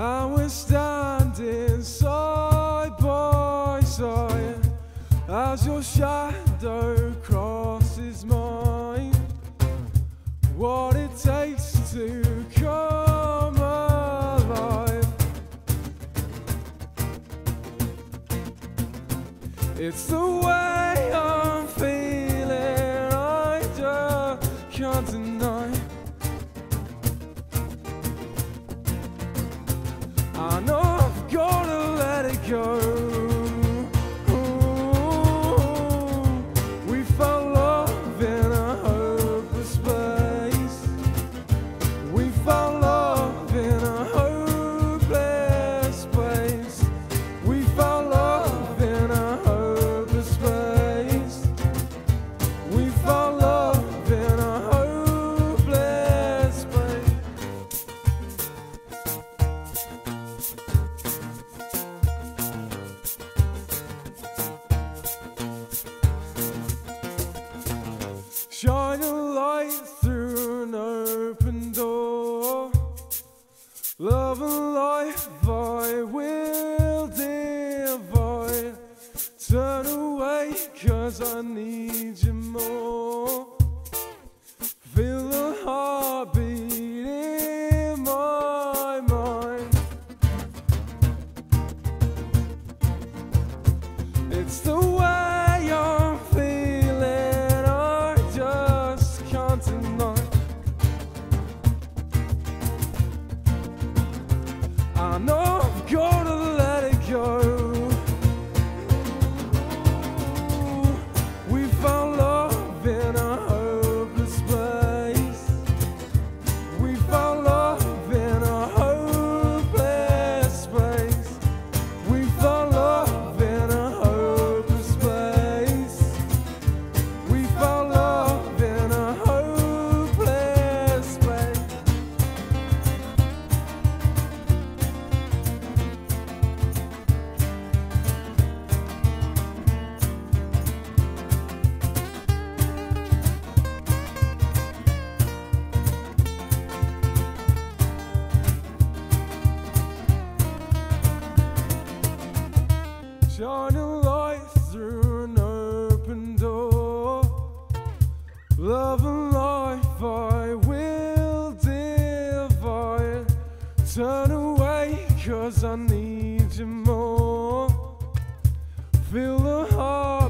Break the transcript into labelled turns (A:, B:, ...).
A: and we're standing side by side as your shadow crosses mine. What it takes to come alive, it's the way I'm feeling, I just can't deny. I know I've gotta let it go. We found love in a hopeless place. We found love in a hopeless place. We found love in a hopeless place. We found love in a hopeless place. Shine a light through an open door. Love and life I will divide. Turn away 'cause I need you more. Feel the heartbeat in my mind. It's the way I'm feeling, I just can't deny. I know I've gotta let it go. We found love in a hopeless place. We found love in a hopeless place. We found love in a hopeless place. We found love in a hopeless place. Shine a light through an open door. Love and life I will divide. Turn away 'cause I need you more. Feel the heart